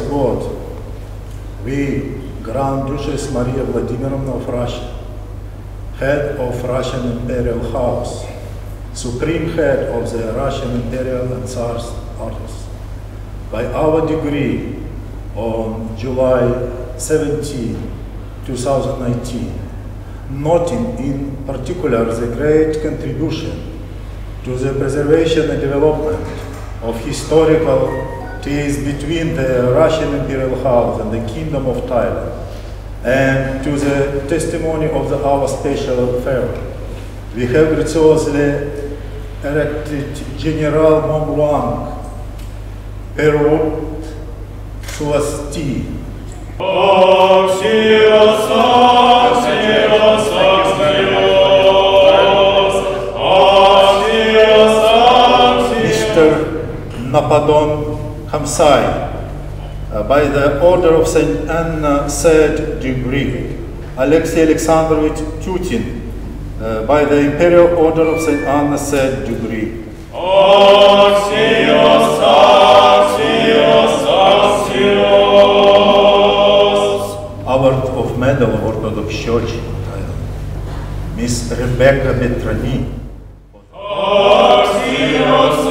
God, we, Grand Duchess Maria Vladimirovna of Russia, head of Russian Imperial House, supreme head of the Russian Imperial and Tsar's armies, by our decree on July 17, 2019, noting in particular the great contribution to the preservation and development of historical ties between the Russian Imperial House and the Kingdom of Thailand, and to the testimony of our special favor, we have graciously elected General Mongwang Perut Suasti. Mr. Napadon Hamsai, by the order of St. Anna, 3rd degree. Alexei Alexandrovich Tutin, by the Imperial Order of St. Anna, 3rd degree. Award of Medal of Orthodox Church in Thailand, Miss Rebecca Betrani.